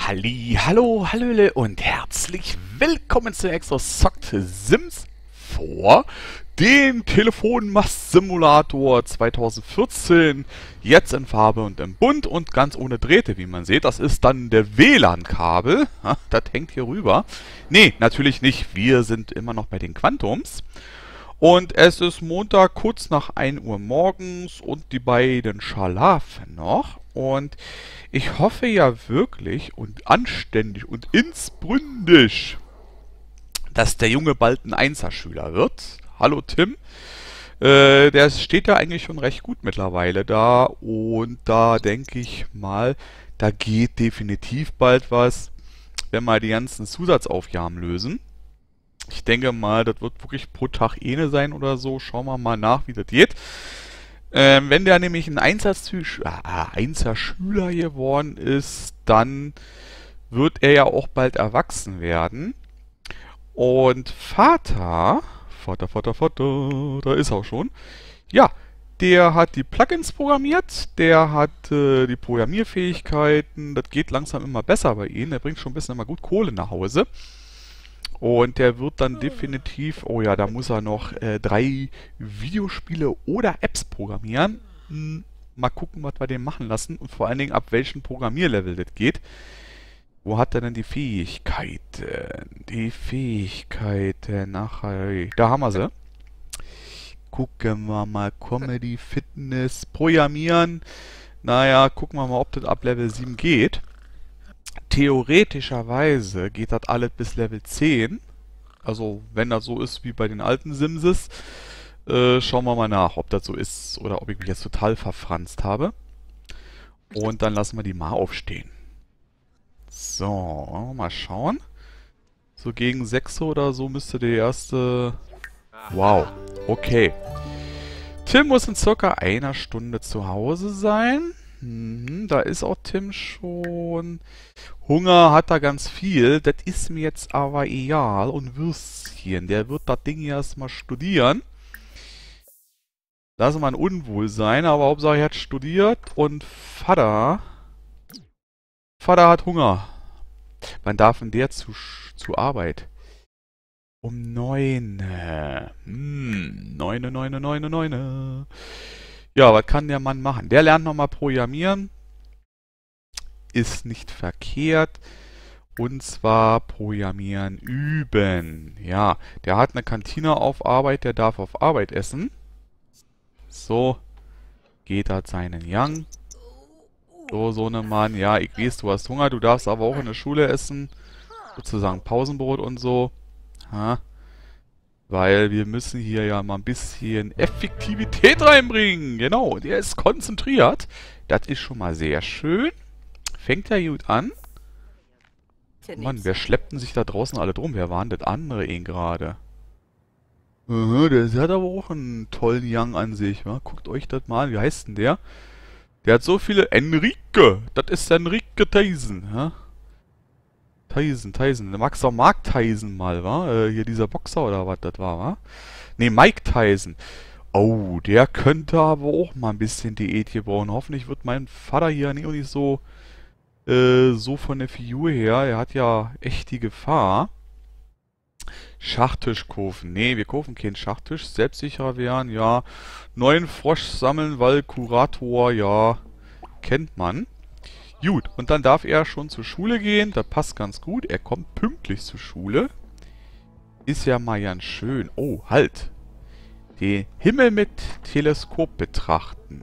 Hallo, hallöle und herzlich willkommen zu Exos Zockt Sims vor den Telefonmast-Simulator 2014, jetzt in Farbe und im Bunt und ganz ohne Drähte, wie man sieht. Das ist dann der WLAN-Kabel, das hängt hier rüber. Nee, natürlich nicht, wir sind immer noch bei den Quantums. Und es ist Montag kurz nach 1 Uhr morgens und die beiden schlafen noch. Und ich hoffe ja wirklich und anständig und inbrünstig, dass der Junge bald ein Einser-Schüler wird. Hallo Tim. Der steht ja eigentlich schon recht gut mittlerweile da. Und da denke ich mal, da geht definitiv bald was, wenn wir die ganzen Zusatzaufgaben lösen. Ich denke mal, das wird wirklich pro Tag eine sein oder so. Schauen wir mal nach, wie das geht. Wenn der nämlich ein Einser-Schüler geworden ist, dann wird er ja auch bald erwachsen werden. Und Vater, da ist er auch schon. Ja, der hat die Plugins programmiert, der hat die Programmierfähigkeiten. Das geht langsam immer besser bei ihm. Der bringt schon ein bisschen immer gut Kohle nach Hause. Und der wird dann definitiv, oh ja, da muss er noch 3 Videospiele oder Apps programmieren. Mal gucken, was wir den machen lassen und vor allen Dingen, ab welchem Programmierlevel das geht. Wo hat er denn die Fähigkeiten? Die Fähigkeiten, ach, da haben wir sie. Gucken wir mal, Comedy, Fitness, Programmieren. Naja, gucken wir mal, ob das ab Level 7 geht. Theoretischerweise geht das alles bis Level 10. Also, wenn das so ist wie bei den alten Simses, schauen wir mal nach, ob das so ist oder ob ich mich jetzt total verfranst habe. Und dann lassen wir die mal aufstehen. So, mal schauen. So gegen 6 oder so müsste der erste... Wow, okay. Tim muss in circa einer Stunde zu Hause sein. Da ist auch Tim schon. Hunger hat er ganz viel. Das ist mir jetzt aber egal. Und Würstchen, der wird das Ding erstmal studieren. Lassen wir ein Unwohlsein, aber Hauptsache er hat studiert. Und Vater hat Hunger. Wann darf denn der zur Arbeit? Um 9. 9. Ja, was kann der Mann machen? Der lernt nochmal Programmieren. Ist nicht verkehrt. Und zwar Programmieren üben. Ja, der hat eine Kantine auf Arbeit, der darf auf Arbeit essen. So, geht hat seinen Yang. So ne Mann. Ja, ich weiß, du hast Hunger, du darfst aber auch in der Schule essen. Sozusagen Pausenbrot und so. Ha. Weil wir müssen hier ja mal ein bisschen Effektivität reinbringen. Genau, der ist konzentriert. Das ist schon mal sehr schön. Fängt ja gut an. Mann, wer schleppt denn sich da draußen alle drum? Wer war denn das andere ihn gerade? Der hat aber auch einen tollen Young an sich. Wa? Guckt euch das mal an. Wie heißt denn der? Der hat so viele... Enrique! Das ist Enrique Tyson. Ja? Tyson. Der Max auch Mark Tyson mal, wa? Hier dieser Boxer oder was das war, wa? Ne, Mike Tyson. Oh, der könnte aber auch mal ein bisschen Diät hier brauchen. Hoffentlich wird mein Vater hier nicht so von der Figur her. Er hat ja echt die Gefahr. Schachtisch kaufen. Ne, wir kaufen keinen Schachtisch. Selbstsicherer werden, ja. Neuen Frosch sammeln, weil Kurator, ja, kennt man. Gut, und dann darf er schon zur Schule gehen. Das passt ganz gut. Er kommt pünktlich zur Schule. Ist ja mal ganz schön. Oh, halt. Den Himmel mit Teleskop betrachten.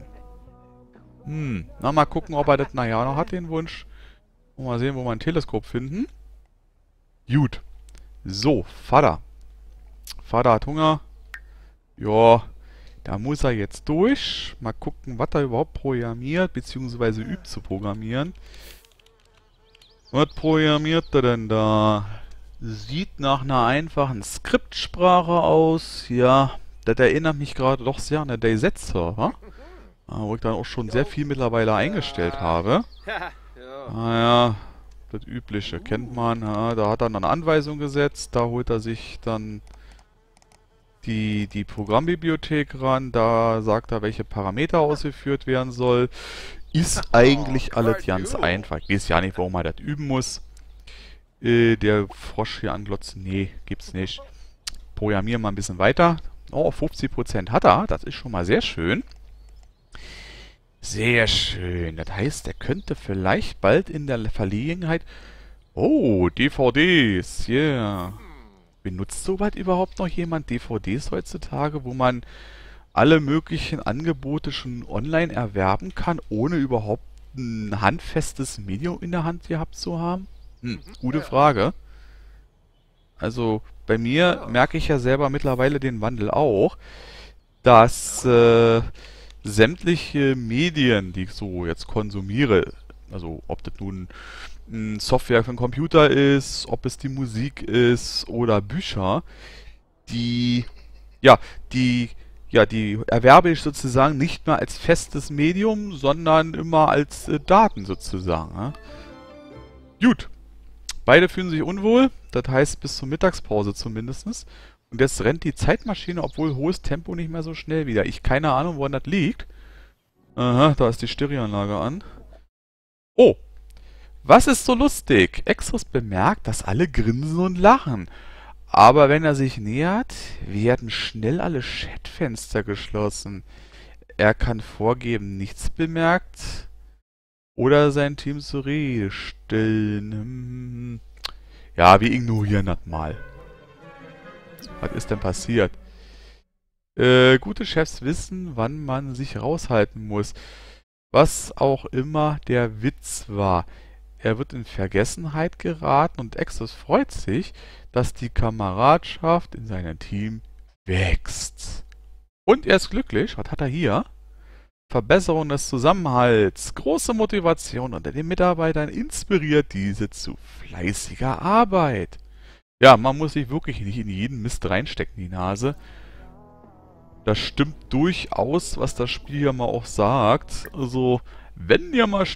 Na, mal gucken, ob er das nachher noch hat, den Wunsch. Mal sehen, wo wir ein Teleskop finden. Gut. So, Vater. Vater hat Hunger. Ja, da muss er jetzt durch. Mal gucken, was er überhaupt programmiert, beziehungsweise übt zu programmieren. Was programmiert er denn da? Sieht nach einer einfachen Skriptsprache aus. Ja, das erinnert mich gerade doch sehr an der DayZ-Server. Wo ich dann auch schon sehr viel mittlerweile eingestellt habe. Naja, das Übliche kennt man. Ja, da hat er dann eine Anweisung gesetzt. Da holt er sich dann die Programmbibliothek ran. Da sagt er, welche Parameter ausgeführt werden soll. Ist eigentlich alles ganz einfach. Ich weiß ja nicht, warum man das üben muss. Der Frosch hier anglotzen, nee, gibt's nicht. Programmieren wir ein bisschen weiter. Oh, 50% hat er. Das ist schon mal sehr schön. Sehr schön. Das heißt, er könnte vielleicht bald in der Verlegenheit... Oh, DVDs. Yeah. Benutzt sowas überhaupt noch jemand DVDs heutzutage, wo man alle möglichen Angebote schon online erwerben kann, ohne überhaupt ein handfestes Medium in der Hand gehabt zu haben? Gute Frage. Also bei mir merke ich ja selber mittlerweile den Wandel auch, dass sämtliche Medien, die ich so jetzt konsumiere, also ob das nun Software für den Computer ist, ob es die Musik ist oder Bücher, die, ja, die erwerbe ich sozusagen nicht mehr als festes Medium, sondern immer als Daten sozusagen. Ja? Gut, beide fühlen sich unwohl, das heißt bis zur Mittagspause zumindest. Und jetzt rennt die Zeitmaschine, obwohl hohes Tempo, nicht mehr so schnell wieder. Ich keine Ahnung, woran das liegt. Aha, da ist die Stereoanlage an. Oh, was ist so lustig? Extras bemerkt, dass alle grinsen und lachen. Aber wenn er sich nähert, werden schnell alle Chatfenster geschlossen. Er kann vorgeben, nichts bemerkt. Oder sein Team zur Rede stellen. Ja, wir ignorieren das mal. Was ist denn passiert? Gute Chefs wissen, wann man sich raushalten muss. Was auch immer der Witz war. Er wird in Vergessenheit geraten und Exos freut sich, dass die Kameradschaft in seinem Team wächst. Und er ist glücklich. Was hat er hier? Verbesserung des Zusammenhalts. Große Motivation unter den Mitarbeitern inspiriert diese zu fleißiger Arbeit. Ja, man muss sich wirklich nicht in jeden Mist reinstecken, die Nase. Das stimmt durchaus, was das Spiel ja mal auch sagt. Also, wenn ihr mal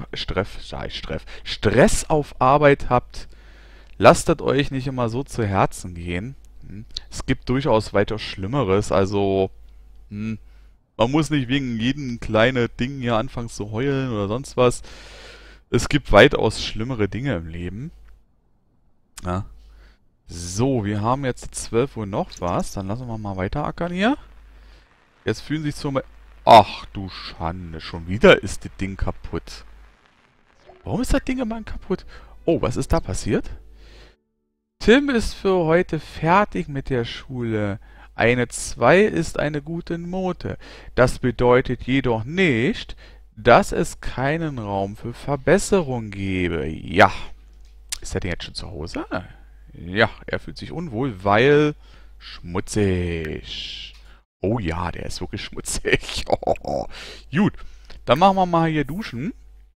Stress auf Arbeit habt, lasst es euch nicht immer so zu Herzen gehen. Es gibt durchaus weitaus Schlimmeres, also man muss nicht wegen jedem kleinen Ding hier anfangen zu heulen oder sonst was. Es gibt weitaus schlimmere Dinge im Leben. Ja. So, wir haben jetzt 12 Uhr noch was, dann lassen wir mal weiter ackern hier. Jetzt fühlen sich so... Ach du Schande, schon wieder ist das Ding kaputt. Warum ist das Ding immer kaputt? Oh, was ist da passiert? Tim ist für heute fertig mit der Schule. Eine 2 ist eine gute Note. Das bedeutet jedoch nicht, dass es keinen Raum für Verbesserung gebe. Ja. Ist er denn jetzt schon zu Hause? Ja, er fühlt sich unwohl, weil schmutzig. Oh ja, der ist wirklich schmutzig. Gut, dann machen wir mal hier duschen.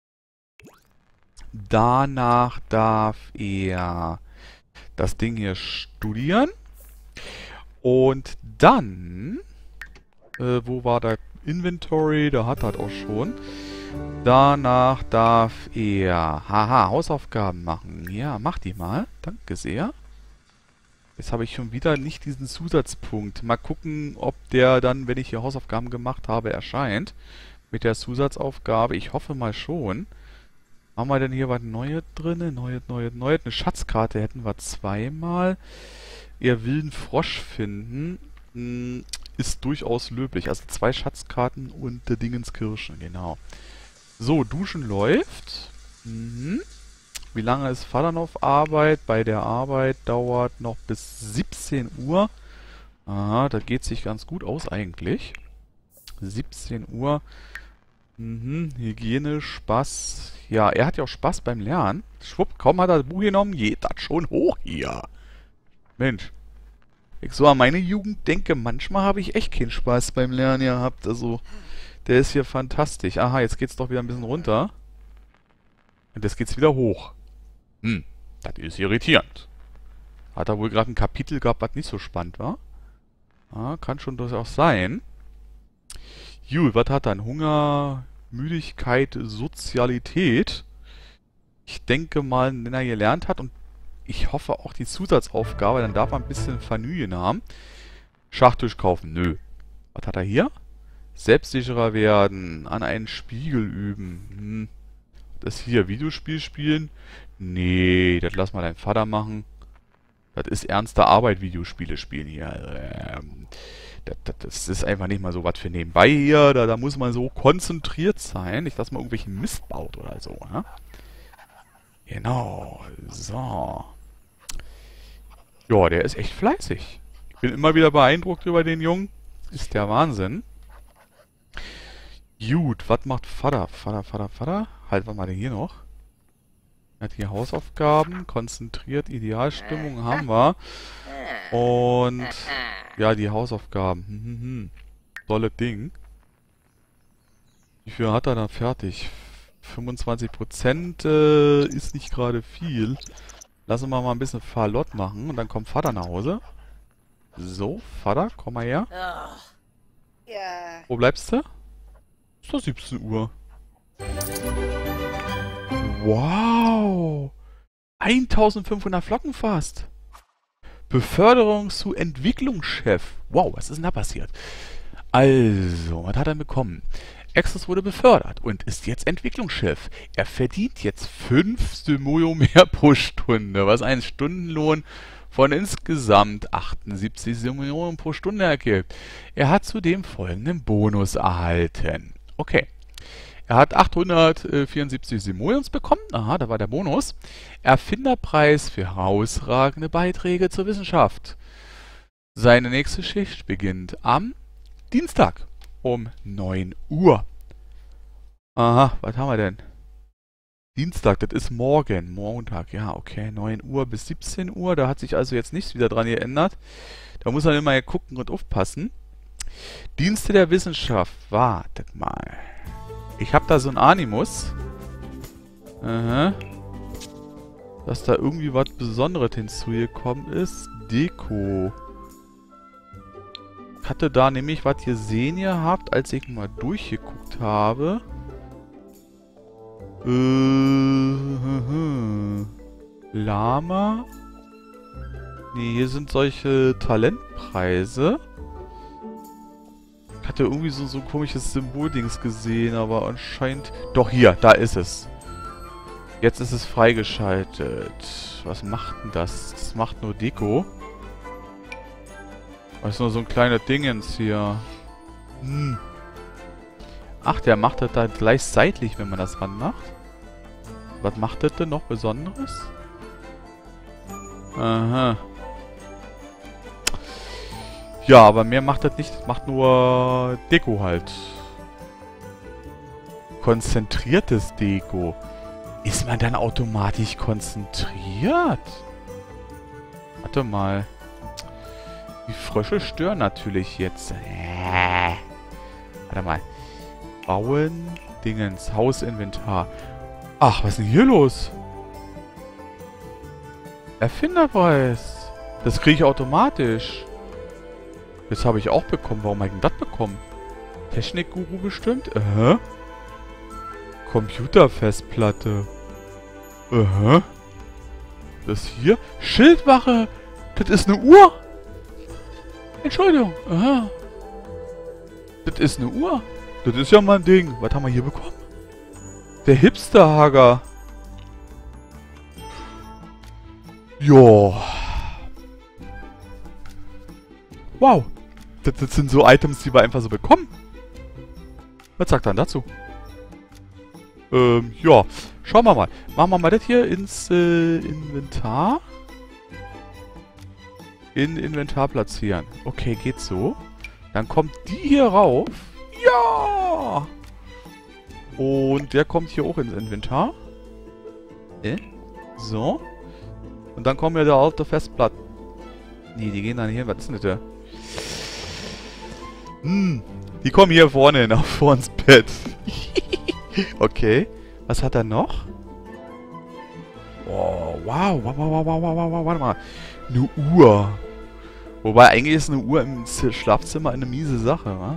Danach darf er das Ding hier studieren. Und dann, wo war der Inventory? Da hat er auch schon. Danach darf er, Hausaufgaben machen. Ja, mach die mal. Danke sehr. Jetzt habe ich schon wieder nicht diesen Zusatzpunkt. Mal gucken, ob der dann, wenn ich hier Hausaufgaben gemacht habe, erscheint. Mit der Zusatzaufgabe. Ich hoffe mal schon. Haben wir denn hier was Neues drin? Neues. Eine Schatzkarte hätten wir zweimal. Ihr wilden Frosch finden. Ist durchaus löblich. Also 2 Schatzkarten und der Dingenskirchen, genau. So, Duschen läuft. Wie lange ist Vater noch auf Arbeit? Bei der Arbeit dauert noch bis 17 Uhr. Aha, das geht sich ganz gut aus eigentlich. 17 Uhr. Hygiene, Spaß. Ja, er hat ja auch Spaß beim Lernen. Schwupp, kaum hat er das Buch genommen, geht das schon hoch hier. Mensch. Ich so an meine Jugend denke, manchmal habe ich echt keinen Spaß beim Lernen gehabt. Also, der ist hier fantastisch. Aha, jetzt geht's doch wieder ein bisschen runter. Und jetzt geht's wieder hoch. Das ist irritierend. Hat er wohl gerade ein Kapitel gehabt, was nicht so spannend war? Ah, kann schon durchaus sein. Gut, was hat er? Hunger, Müdigkeit, Sozialität. Ich denke mal, wenn er gelernt hat und ich hoffe auch die Zusatzaufgabe, dann darf er ein bisschen Vergnügen haben. Schachtisch kaufen, nö. Was hat er hier? Selbstsicherer werden. An einen Spiegel üben. Das hier, Videospiel spielen? Nee, das lass mal dein Vater machen. Das ist ernste Arbeit, Videospiele spielen hier. Das ist einfach nicht mal so was für nebenbei hier. Da muss man so konzentriert sein. Nicht, dass man irgendwelchen Mist baut oder so. Ne? Genau. So. Ja, der ist echt fleißig. Ich bin immer wieder beeindruckt über den Jungen. Ist der Wahnsinn. Gut, was macht Vater? Vater. Halt, was mal denn hier noch? Er hat hier Hausaufgaben, konzentriert, Idealstimmung haben wir. Und ja, die Hausaufgaben. Tolle Ding. Wie viel hat er da fertig? 25% ist nicht gerade viel. Lassen wir mal ein bisschen Fahrlott machen und dann kommt Vater nach Hause. So, Vater, komm mal her. Wo bleibst du? Ist doch 17 Uhr. Wow! 1500 Flocken fast. Beförderung zu Entwicklungschef. Wow, was ist denn da passiert? Also, was hat er bekommen? Exos wurde befördert und ist jetzt Entwicklungschef. Er verdient jetzt 5 Simoleon mehr pro Stunde, was einen Stundenlohn von insgesamt 78 Simoleon pro Stunde ergibt. Er hat zudem folgenden Bonus erhalten. Okay. Er hat 874 Simoleons bekommen. Aha, da war der Bonus. Erfinderpreis für herausragende Beiträge zur Wissenschaft. Seine nächste Schicht beginnt am Dienstag um 9 Uhr. Aha, was haben wir denn? Dienstag, das ist morgen. Montag, ja, okay. 9 Uhr bis 17 Uhr. Da hat sich also jetzt nichts wieder dran geändert. Da muss man immer gucken und aufpassen. Dienste der Wissenschaft. Wartet mal. Ich habe da so einen Animus. Aha. Dass da irgendwie was Besonderes hinzugekommen ist. Deko. Ich hatte da nämlich was gesehen gehabt, als ich mal durchgeguckt habe. Lama. Nee, hier sind solche Talentpreise. Ich hatte irgendwie so ein komisches Symboldings gesehen, aber anscheinend... Doch, hier, da ist es. Jetzt ist es freigeschaltet. Was macht denn das? Das macht nur Deko. Das ist nur so ein kleiner Dingens hier. Ach, der macht das da gleich seitlich, wenn man das ran macht. Was macht das denn noch Besonderes? Aha. Ja, aber mehr macht das nicht. Das macht nur Deko halt. Konzentriertes Deko. Ist man dann automatisch konzentriert? Warte mal. Die Frösche stören natürlich jetzt. Warte mal. Bauen, Dingens, Hausinventar. Ach, was ist denn hier los? Erfinderpreis. Das kriege ich automatisch. Das habe ich auch bekommen. Warum habe ich denn das bekommen? Technikguru bestimmt? Computerfestplatte. Das hier? Schildwache. Das ist eine Uhr. Entschuldigung. Das ist eine Uhr. Das ist ja mal ein Ding. Was haben wir hier bekommen? Der Hipsterhager. Ja. Wow. Das sind so Items, die wir einfach so bekommen. Was sagt er dazu? Ja. Schauen wir mal. Machen wir mal das hier ins Inventar. In Inventar platzieren. Okay, geht so. Dann kommt die hier rauf. Ja! Und der kommt hier auch ins Inventar. So. Und dann kommen ja da auf der Festplatte. Nee, die gehen dann hier. Was ist denn das? Die kommen hier vorne hin, vor ins Bett. Okay. Was hat er noch? Oh, wow. Warte mal. Eine Uhr. Wobei, eigentlich ist eine Uhr im Schlafzimmer eine miese Sache, wa?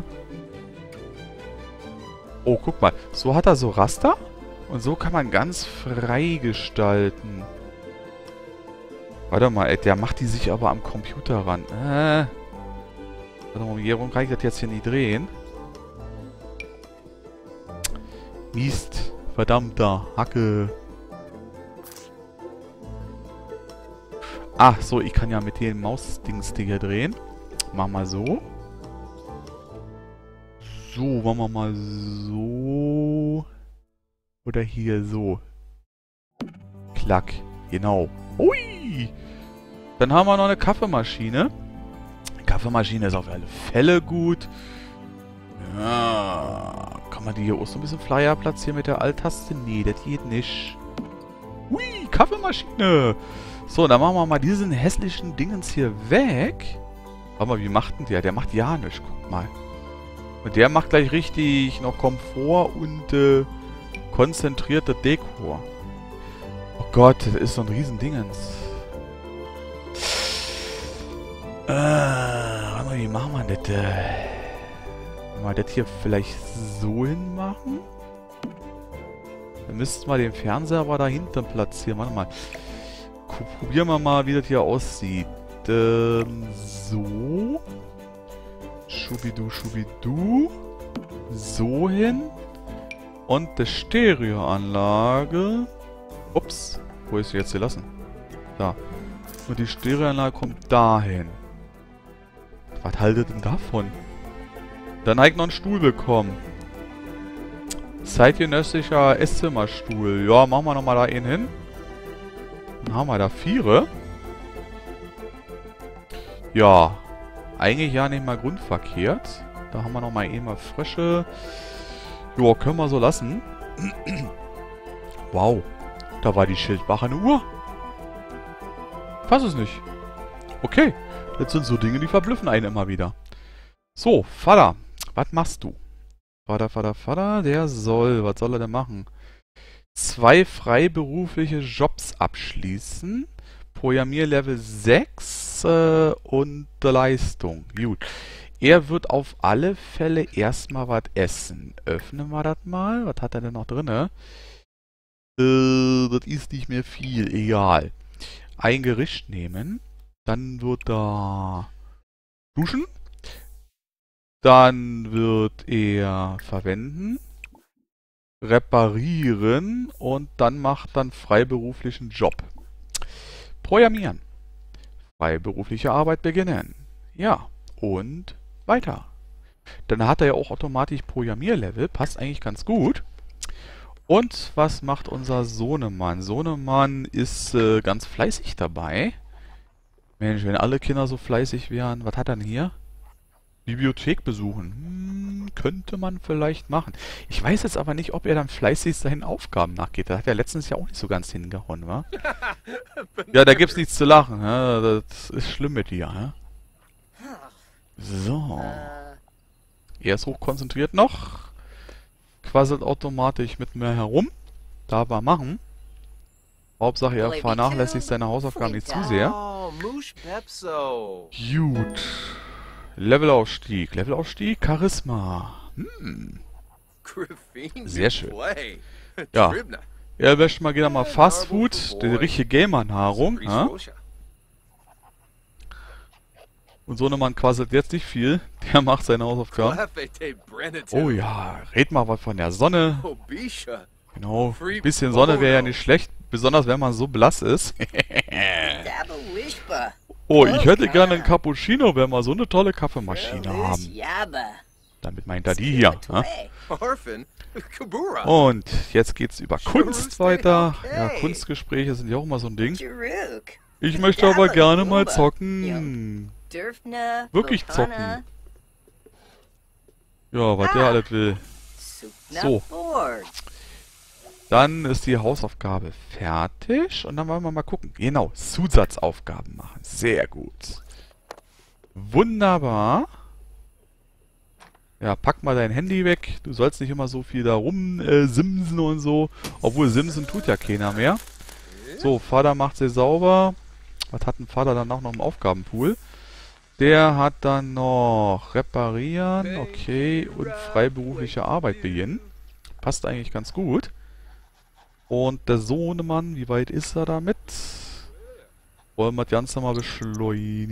Oh, guck mal. So hat er so Raster. Und so kann man ganz frei gestalten. Warte mal, der macht die sich aber am Computer ran. Warte mal, warum kann ich das jetzt hier nicht drehen? Mist. Verdammter Hacke. Ach so, ich kann ja mit dem Mausdings hier drehen. Machen wir so. So, machen wir mal so. Oder hier so. Klack. Genau. Ui! Dann haben wir noch eine Kaffeemaschine. Die Kaffeemaschine ist auf alle Fälle gut. Ja. Kann man die hier auch so ein bisschen Flyer platzieren mit der Alt-Taste? Nee, das geht nicht. Ui, Kaffeemaschine! So, dann machen wir mal diesen hässlichen Dingens hier weg. Warte mal, wie macht denn der? Der macht ja nichts, guck mal. Und der macht gleich richtig noch Komfort und konzentrierte Dekor. Oh Gott, das ist so ein Riesendingens. Warte mal, wie machen wir das? Mal das hier vielleicht so hinmachen? Dann müssten wir den Fernseher aber dahinter platzieren. Warte mal. Probieren wir mal, wie das hier aussieht. So. Schubidu, schubidu. So hin. Und die Stereoanlage. Ups. Wo ist sie jetzt gelassen? Da. Und die Stereoanlage kommt dahin. Was haltet denn davon? Dann habe ich noch einen Stuhl bekommen. Zeitgenössischer Esszimmerstuhl. Ja, machen wir nochmal da einen hin. Dann haben wir da 4. Ja. Eigentlich ja nicht mal grundverkehrt. Da haben wir nochmal eben mal frische. Ja, können wir so lassen. Wow. Da war die Schildwache eine Uhr. Fass es nicht. Okay. Das sind so Dinge, die verblüffen einen immer wieder. So, Vater. Was machst du? Vater, der soll. Was soll er denn machen? 2 freiberufliche Jobs abschließen. Programmierlevel 6 und Leistung. Gut. Er wird auf alle Fälle erstmal was essen. Öffnen wir das mal. Was hat er denn noch drin? Das ist nicht mehr viel. Egal. Ein Gericht nehmen. Dann wird er duschen. Dann wird er verwenden. Reparieren. Und dann macht dann freiberuflichen Job. Programmieren. Freiberufliche Arbeit beginnen. Ja. Und weiter. Dann hat er ja auch automatisch Programmierlevel. Passt eigentlich ganz gut. Und was macht unser Sohnemann? Sohnemann ist ganz fleißig dabei. Mensch, wenn alle Kinder so fleißig wären. Was hat er denn hier? Bibliothek besuchen. Könnte man vielleicht machen. Ich weiß jetzt aber nicht, ob er dann fleißig seinen Aufgaben nachgeht. Da hat er letztens ja auch nicht so ganz hingehauen, wa? Ja, da gibt's nichts zu lachen. Ja? Das ist schlimm mit dir. Ja? So. Er ist hochkonzentriert noch. Quasselt automatisch mit mir herum. Darf er machen. Hauptsache, er vernachlässigt seine Hausaufgaben nicht zu sehr. Gut. Levelaufstieg. Levelaufstieg, Charisma. Sehr schön. Ja. Er wäscht mal wieder mal Fast Food. Die richtige Gamer-Nahrung. Ja? Und Sohnemann quasselt jetzt nicht viel. Der macht seine Hausaufgaben. Oh ja, red mal was von der Sonne. Genau, ein bisschen Sonne wäre ja nicht schlecht. Besonders wenn man so blass ist. Oh, ich hätte gerne einen Cappuccino, wenn wir so eine tolle Kaffeemaschine haben. Damit meint er die hier. Ja? Und jetzt geht's über Kunst weiter. Ja, Kunstgespräche sind ja auch immer so ein Ding. Ich möchte aber gerne mal zocken. Wirklich zocken. Ja, was der alles will. So. Dann ist die Hausaufgabe fertig. Und dann wollen wir mal gucken. Genau, Zusatzaufgaben machen. Sehr gut. Wunderbar. Ja, pack mal dein Handy weg. Du sollst nicht immer so viel da rum simsen und so. Obwohl simsen tut ja keiner mehr. So, Vater macht sie sauber. Was hat ein Vater dann auch noch im Aufgabenpool? Der hat dann noch reparieren, okay, und freiberufliche Arbeit beginnen. Passt eigentlich ganz gut. Und der Sohnemann, wie weit ist er damit? Wollen wir das Ganze mal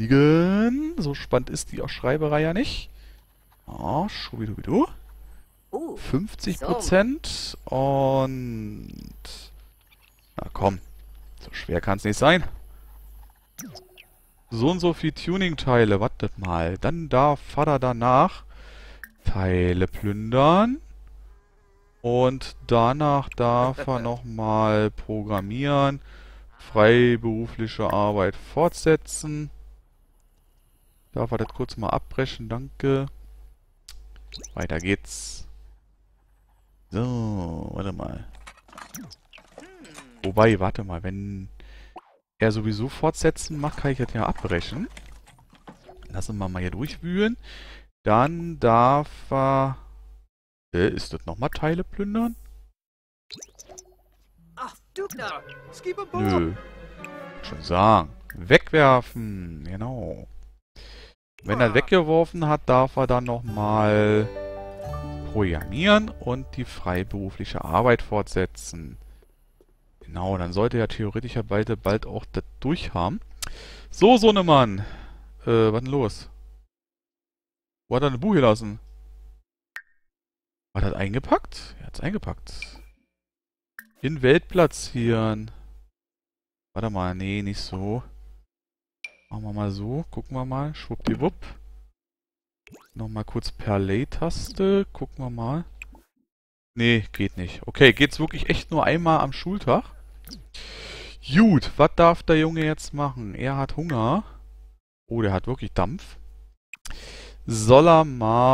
beschleunigen. So spannend ist die Schreiberei ja nicht. Ah, schubidubidu. 50% und... Na komm, so schwer kann es nicht sein. So und so viel Tuning-Teile, wartet mal. Dann darf Vater danach Teile plündern. Und danach darf er nochmal programmieren, freiberufliche Arbeit fortsetzen. Darf er das kurz mal abbrechen, danke. Weiter geht's. So, warte mal. Wobei, warte mal, wenn er sowieso fortsetzen macht, kann ich das ja abbrechen. Lassen wir mal hier durchwühlen. Dann darf er... ist das nochmal Teile plündern? Nö. Schon sagen. Wegwerfen. Genau. Wenn er weggeworfen hat, darf er dann nochmal programmieren und die freiberufliche Arbeit fortsetzen. Genau, dann sollte er theoretisch ja bald auch das durchhaben. So, Sohnemann. Was denn los? Wo hat er ein Buch gelassen? War das eingepackt? Er hat's eingepackt. In Welt platzieren. Warte mal, nee, nicht so. Machen wir mal so. Gucken wir mal. Schwuppdiwupp. Nochmal kurz per Play-Taste. Gucken wir mal. Nee, geht nicht. Okay, geht's wirklich echt nur einmal am Schultag? Gut, was darf der Junge jetzt machen? Er hat Hunger. Oh, der hat wirklich Dampf. Soll er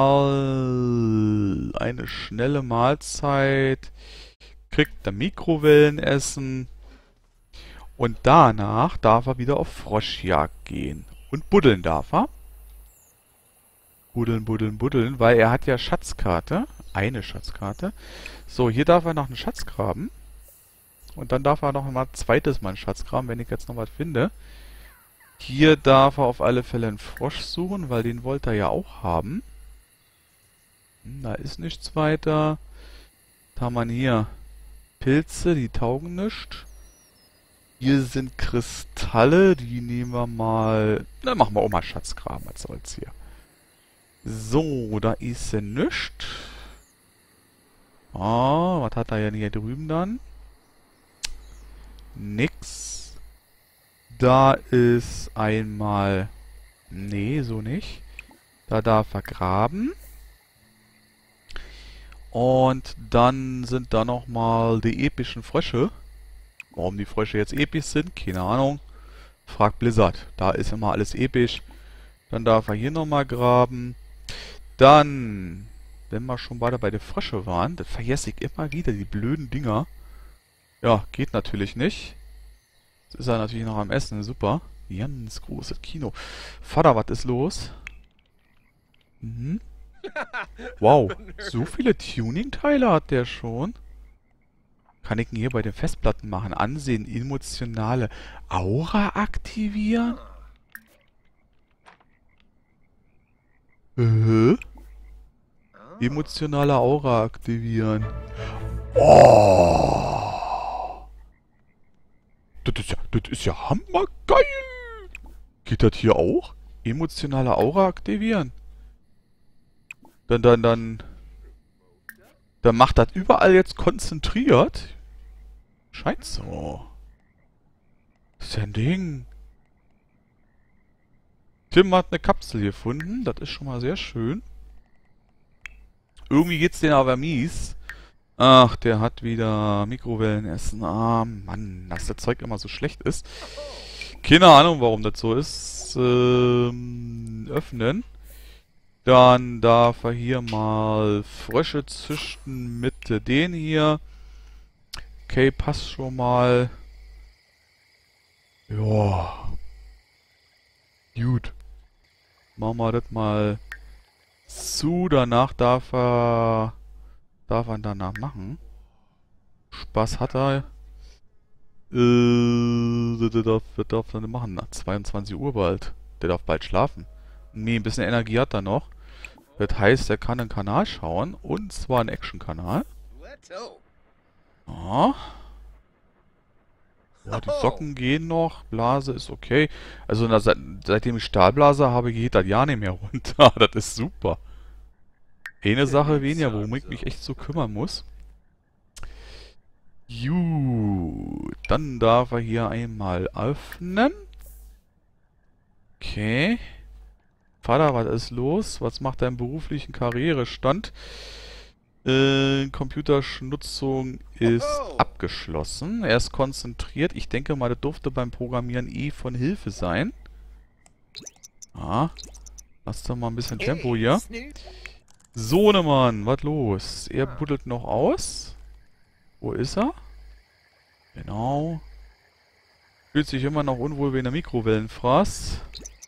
mal eine schnelle Mahlzeit, kriegt er Mikrowellenessen und danach darf er wieder auf Froschjagd gehen. Und buddeln darf er. Buddeln, buddeln, buddeln, weil er hat ja Schatzkarte. Eine Schatzkarte. So, hier darf er noch einen Schatz graben. Und dann darf er noch mal zweites Mal einen Schatz graben, wenn ich jetzt noch was finde. Hier darf er auf alle Fälle einen Frosch suchen, weil den wollte er ja auch haben. Da ist nichts weiter. Was haben wir hier? Pilze, die taugen nichts. Hier sind Kristalle, die nehmen wir mal... Na, machen wir auch mal Schatzgraben, was soll's hier. So, da ist ja nichts. Ah, was hat er denn hier drüben dann? Nix. Da ist einmal... Nee, so nicht. Da darf er graben. Und dann sind da nochmal die epischen Frösche. Warum die Frösche jetzt episch sind, keine Ahnung. Fragt Blizzard. Da ist immer alles episch. Dann darf er hier nochmal graben. Dann, wenn wir schon beide bei den Frösche waren, das vergesse ich immer wieder, die blöden Dinger. Ja, geht natürlich nicht. Jetzt ist er natürlich noch am Essen, super. Ganz großes Kino. Vater, was ist los? Mhm. Wow, so viele Tuning-Teile hat der schon. Kann ich denn hier bei den Festplatten machen? Ansehen, emotionale Aura aktivieren? Emotionale Aura aktivieren. Oh! Das ist ja hammergeil! Geht das hier auch? Emotionale Aura aktivieren. Dann macht das überall jetzt konzentriert. Scheint so. Das ist ja ein Ding. Tim hat eine Kapsel gefunden. Das ist schon mal sehr schön. Irgendwie geht's denen aber mies. Ach, der hat wieder Mikrowellenessen. Ah, Mann, dass das Zeug immer so schlecht ist. Keine Ahnung, warum das so ist. Öffnen. Dann darf er hier mal Frösche züchten mit den hier. Okay, passt schon mal. Ja. Gut. Machen wir das mal zu. Danach darf er danach machen. Spaß hat er. Der darf dann machen. Nach 22 Uhr bald. Der darf bald schlafen. Nee, ein bisschen Energie hat er noch. Das heißt, er kann einen Kanal schauen. Und zwar einen Action-Kanal. Ja. Ja, die Socken gehen noch. Blase ist okay. Also seitdem ich Stahlblase habe, geht das ja nicht mehr runter. Das ist super. eine Sache weniger, worum ich mich echt so kümmern muss. Gut, dann darf er hier einmal öffnen. Okay. Vater, was ist los? Was macht dein beruflichen Karrierestand? Computerschnutzung ist abgeschlossen. Er ist konzentriert. Ich denke mal, das dürfte beim Programmieren eh von Hilfe sein. Ah, lass doch mal ein bisschen Tempo hier. Sohnemann, was los? Er buddelt noch aus. Wo ist er? Genau. Fühlt sich immer noch unwohl wie in der Mikrowellenfraß.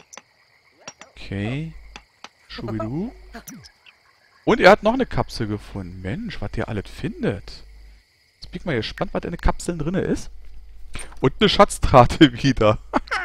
Okay. Schubidu. Und er hat noch eine Kapsel gefunden. Mensch, was der alles findet. Jetzt bin ich mal gespannt, was in den Kapseln drin ist. Und eine Schatztrate wieder.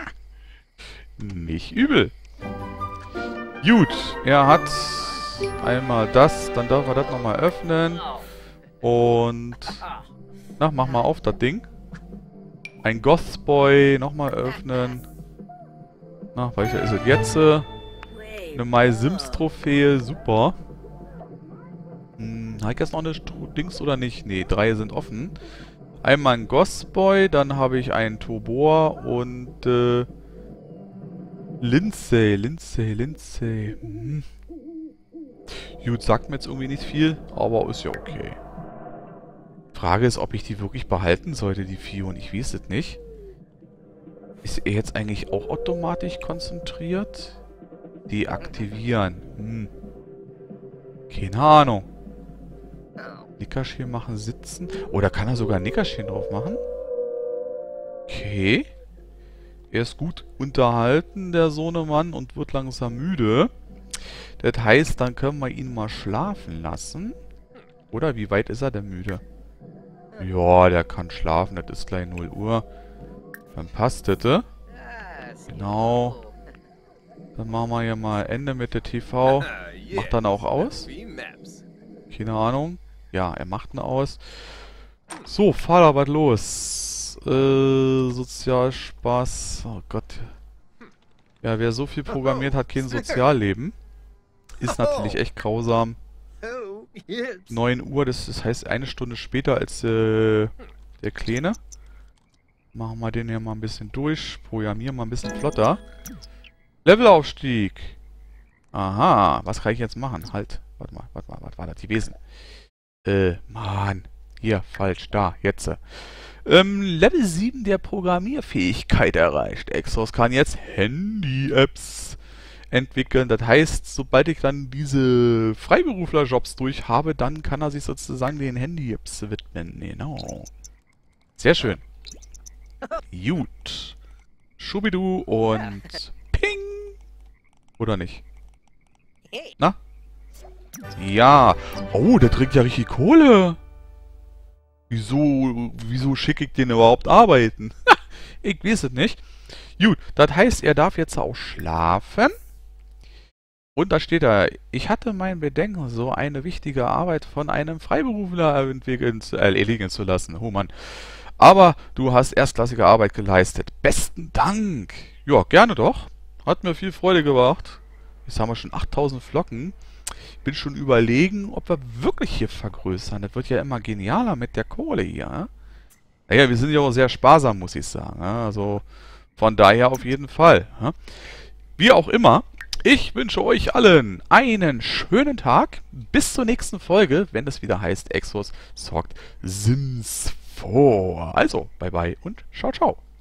Nicht übel. Gut, er hat einmal das, dann darf er das nochmal öffnen. Und... Na, mach mal auf das Ding. Ein Gothboy, nochmal öffnen. Na, welcher ist es jetzt? Eine My Sims Trophäe, super. Habe ich jetzt noch eine Dings oder nicht? Ne, 3 sind offen. Einmal ein Gothboy, dann habe ich einen Tobor und Lindsay. Gut, sagt mir jetzt irgendwie nicht viel, aber ist ja okay. Frage ist, ob ich die wirklich behalten sollte, die Fion. Ich weiß es nicht. Ist er jetzt eigentlich auch automatisch konzentriert? Deaktivieren. Keine Ahnung. Nickerchen machen, sitzen. Oder kann er sogar ein Nickerchen drauf machen? Okay. Er ist gut unterhalten, der Sohnemann, und wird langsam müde. Das heißt, dann können wir ihn mal schlafen lassen. Oder wie weit ist er denn müde? Ja, der kann schlafen. Das ist gleich 0 Uhr. Dann passt das. Genau. Dann machen wir hier mal Ende mit der TV. Macht dann auch aus? Keine Ahnung. Ja, er macht ihn aus. So, Vater, was los? Sozialspaß. Oh Gott. Ja, wer so viel programmiert, hat kein Sozialleben. Ist natürlich echt grausam. 9 Uhr, das heißt eine Stunde später als der Kleine. Machen wir den hier mal ein bisschen durch. Programmieren mal ein bisschen flotter. Levelaufstieg. Aha, was kann ich jetzt machen? Halt, warte mal, was war das? Die Wesen. Mann. Hier, falsch, da, jetzt. Level 7 der Programmierfähigkeit erreicht. Exos kann jetzt Handy-Apps entwickeln. Das heißt, sobald ich dann diese Freiberufler-Jobs durch habe, dann kann er sich sozusagen den Handy-Apps widmen. Genau. Sehr schön. Gut. Schubidu und Ping. Oder nicht? Na? Ja. Oh, der trägt ja richtig Kohle. Wieso schicke ich den überhaupt arbeiten? Ich weiß es nicht. Gut, das heißt, er darf jetzt auch schlafen. Und da steht da, ich hatte mein Bedenken, so eine wichtige Arbeit von einem Freiberufler erledigen zu lassen. Oh Mann. Aber du hast erstklassige Arbeit geleistet. Besten Dank. Ja, gerne doch. Hat mir viel Freude gemacht. Jetzt haben wir schon 8000 Flocken. Ich bin schon überlegen, ob wir wirklich hier vergrößern. Das wird ja immer genialer mit der Kohle hier. Naja, wir sind ja auch sehr sparsam, muss ich sagen. Also von daher auf jeden Fall. Wie auch immer, ich wünsche euch allen einen schönen Tag. Bis zur nächsten Folge, wenn es wieder heißt, Exos sorgt Sims vor. Also, bye bye und ciao, ciao.